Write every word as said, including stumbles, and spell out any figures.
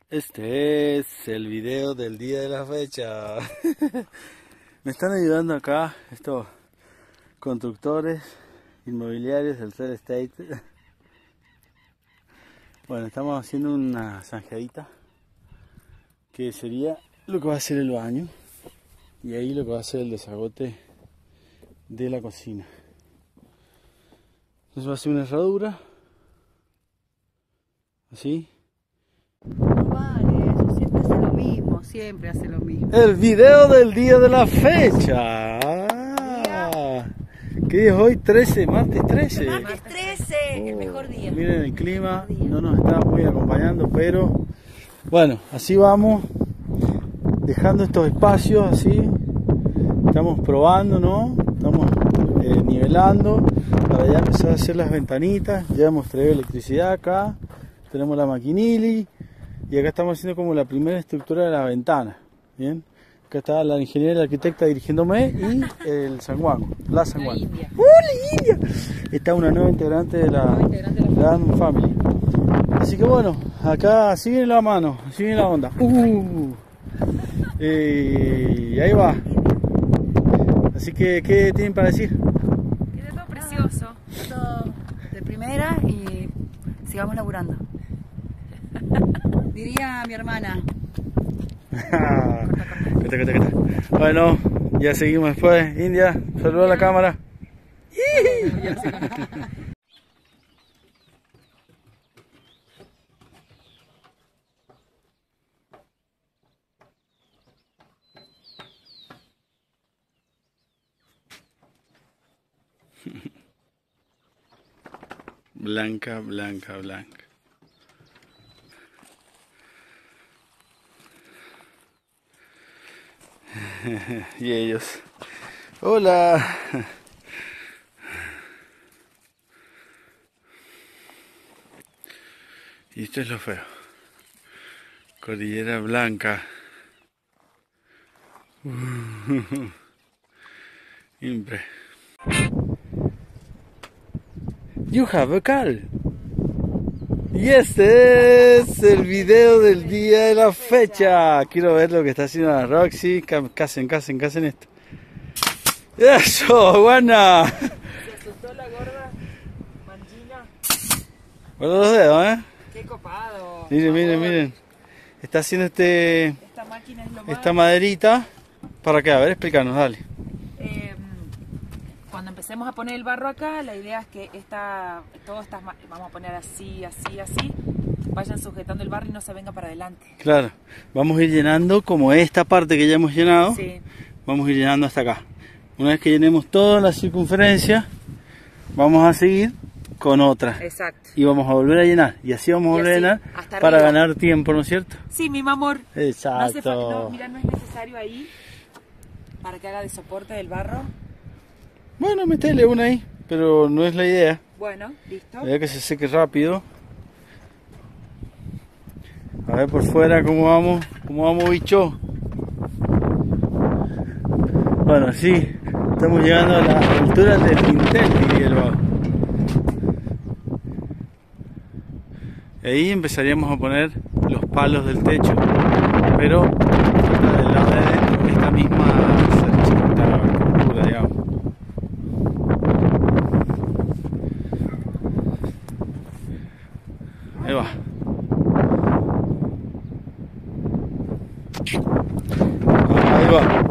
Este es el video del día de la fecha. Me están ayudando acá estos constructores inmobiliarios del real estate. Bueno, estamos haciendo una zanjadita que sería lo que va a ser el baño y ahí lo que va a ser el desagote de la cocina. Entonces va a ser una herradura así. No vale, eso siempre hace lo mismo, siempre hace lo mismo. El video del día de la fecha. Ah, ¿qué día es hoy? trece, martes trece. Martes trece, Oh, el mejor día. Miren el clima, no nos está muy acompañando, pero bueno, así vamos, dejando estos espacios así. Estamos probando, ¿no? Estamos eh, nivelando para ya empezar a hacer las ventanitas. Ya hemos traído electricidad acá, tenemos la maquinili. Y acá estamos haciendo como la primera estructura de la ventana. Bien, acá está la ingeniera y la arquitecta dirigiéndome y el sanguango, la sanguango. La India. ¡Uh, la India! Está una nueva integrante de la, Nueva integrante de la la Family. Así que bueno, acá sigue la mano, sigue la onda. Uh, eh, y ahí va. Así que, ¿qué tienen para decir? Queda todo precioso. Todo de primera y sigamos laburando. Diría mi hermana. Cata, cata, cata. Bueno, ya seguimos después. India, saluda a la cámara. Blanca, blanca, blanca. Y ellos, hola. Y esto es lo feo. Cordillera Blanca. Uh, Impre. You have a car. Y este es el video del día de la fecha. Quiero ver lo que está haciendo la Roxy. Casen, casen, casen esto. ¡Eso! ¡Buena! Se asustó la gorda manchina. Guarda los dedos, ¿eh? Qué copado. Miren, miren, miren. Está haciendo este Esta máquina es lo más. esta maderita. ¿Para qué? A ver, explícanos, dale. Eh, cuando empecemos a poner el barro acá, la idea es que esta, todas estas, vamos a poner así, así, así, vayan sujetando el barro y no se venga para adelante. Claro. Vamos a ir llenando como esta parte que ya hemos llenado. Sí. Vamos a ir llenando hasta acá. Una vez que llenemos toda la circunferencia, vamos a seguir con otra. Exacto. Y vamos a volver a llenar. Y así vamos a Y volver a así, llenar hasta para arriba. ganar tiempo, ¿no es cierto? Sí, mi amor. No hace Exacto. falta, no, mira, no es necesario ahí para que haga de soporte del barro. Bueno, metele una ahí, pero no es la idea. Bueno, listo. La idea es que se seque rápido. A ver por fuera cómo vamos, cómo vamos, bicho. Bueno, sí, estamos llegando a la altura del dintel, diría el vago. Y ahí empezaríamos a poner los palos del techo, pero del lado de adentro, esta misma estructura, digamos. Ahí va. Ahí va.